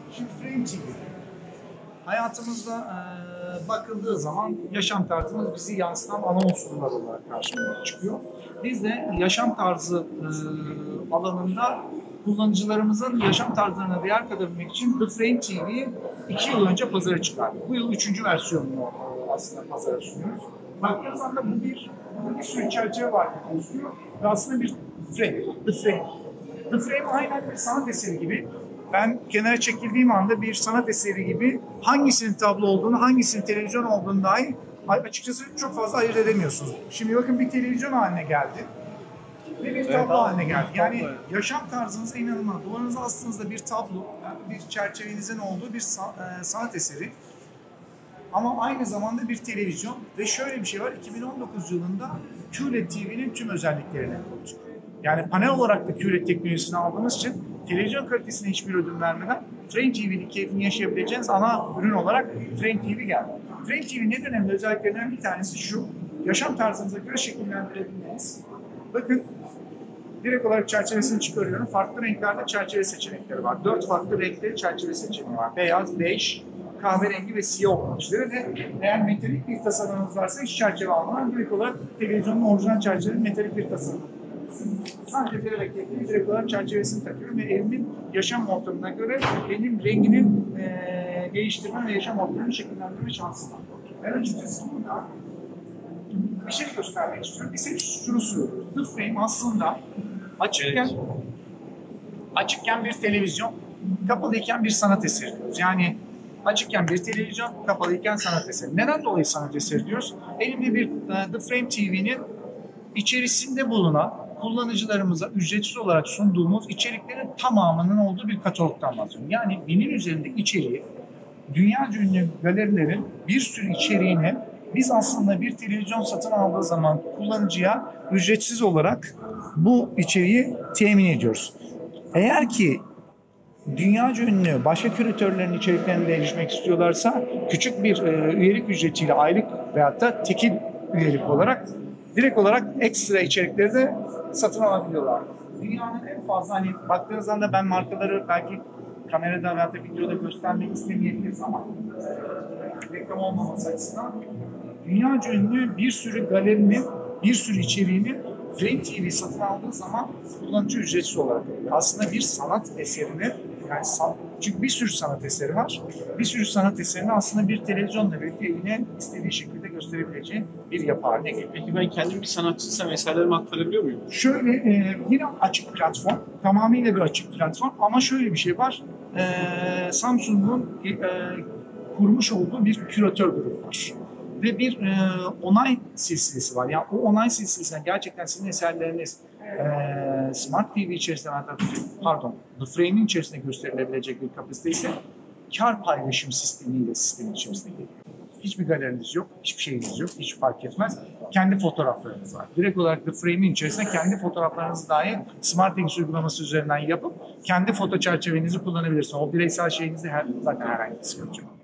Şimdi Frame TV. Hayatımızda bakıldığı zaman yaşam tarzımız bizi yansıtan ana unsurlar olarak karşımıza çıkıyor. Biz de yaşam tarzı alanında kullanıcılarımızın yaşam tarzlarına değer katabilmek için The Frame TV'yi 2 yıl önce pazara çıkardık. Bu yıl 3. versiyonunu aslında pazara sunuyoruz. Baktığınız anda bu bir sürü çerçeve var gözüküyor ve aslında bir frame, The Frame. The Frame aynen bir sanat eseri gibi. Ben kenara çekildiğim anda bir sanat eseri gibi hangisinin tablo olduğunu, hangisinin televizyon olduğunu dahi açıkçası çok fazla ayırt edemiyorsunuz. Şimdi bakın bir televizyon haline geldi ve bir tablo haline geldi. Yani yaşam tarzınıza inanılmaz. Duvarınıza astığınızda bir tablo, bir çerçevenizin olduğu bir sanat eseri. Ama aynı zamanda bir televizyon ve şöyle bir şey var, 2019 yılında QLED TV'nin tüm özelliklerini koyduk. Yani panel olarak da QLED teknolojisini aldığımız için televizyon kalitesine hiçbir ödün vermeden Frame TV'nin keyfini yaşayabileceğiniz ana ürün olarak Frame TV geldi. Frame TV'nin en önemli özelliklerinden bir tanesi şu, yaşam tarzınıza göre şekillendirebilmeniz. Bakın, direkt olarak çerçevesini çıkarıyorum. Farklı renklerde çerçeve seçenekleri var. 4 farklı renkli çerçeve seçeneği var. Beyaz, bej, kahverengi ve siyah olmak üzere ve eğer metalik bir tasarımınız varsa hiç çerçeve almadan direkt olarak televizyonun orijinal çerçeve metalik bir tasarım. Sadece direkt olarak çerçevesini takıyorum ve evimin yaşam ortamına göre benim rengini değiştirme ve yaşam ortamını şekillendirme şansım var. Ben açıkçası burada bir şey göstermek istiyorum. Biz hep şunu söylüyoruz. The Frame aslında açıkken bir televizyon, kapalıyken bir sanat eseri diyoruz. Yani açıkken bir televizyon, kapalıyken sanat eseri. Neden dolayı sanat eseri diyoruz? Elimde bir The Frame TV'nin içerisinde bulunan kullanıcılarımıza ücretsiz olarak sunduğumuz içeriklerin tamamının olduğu bir katalogdan bahsediyorum. Yani binin üzerindeki içeriği, dünyaca ünlü galerilerin bir sürü içeriğini biz aslında bir televizyon satın aldığı zaman kullanıcıya ücretsiz olarak bu içeriği temin ediyoruz. Eğer ki dünyaca ünlü başka küratörlerin içeriklerine de erişmek istiyorlarsa küçük bir üyelik ücretiyle aylık veyahut da tekil üyelik olarak direkt olarak ekstra içerikleri de satın alabiliyorlar. Dünyanın en fazla hani baktığınız anda ben markaları belki kamerada veyahut da videoda göstermek istemeyebiliriz ama reklam olmaması açısından dünyaca ünlü bir sürü galerinin bir sürü içeriğini Frame TV satın aldığı zaman kullanıcı ücretsiz olarak alıyor. Aslında bir sanat eserini yani çünkü bir sürü sanat eseri var. Bir sürü sanat eserini aslında bir televizyonla birlikte evine istediği şekilde gösterebileceği bir yapı haline geliyor. Peki ben kendim bir sanatçıysam eserlerimi aktarabiliyor muyum? Şöyle yine açık platform, tamamıyla bir açık platform ama şöyle bir şey var. Samsung'un kurmuş olduğu bir küratör grubu var. Ve bir onay silsilesi var. Yani o onay silsilesine gerçekten sizin eserleriniz Smart TV içerisinde, The Frame'in içerisinde gösterilebilecek bir kapasite ise kar paylaşım sistemiyle sistemin içerisinde geliyor. Hiçbir galeriniz yok, hiçbir şeyiniz yok, hiç fark etmez. Kendi fotoğraflarınız var. Direkt olarak The Frame'in içerisinde kendi fotoğraflarınızı dahi Smart TV uygulaması üzerinden yapıp kendi foto çerçevenizi kullanabilirsiniz. O bireysel şeyinizde zaten herhangi bir sıkıntı yok.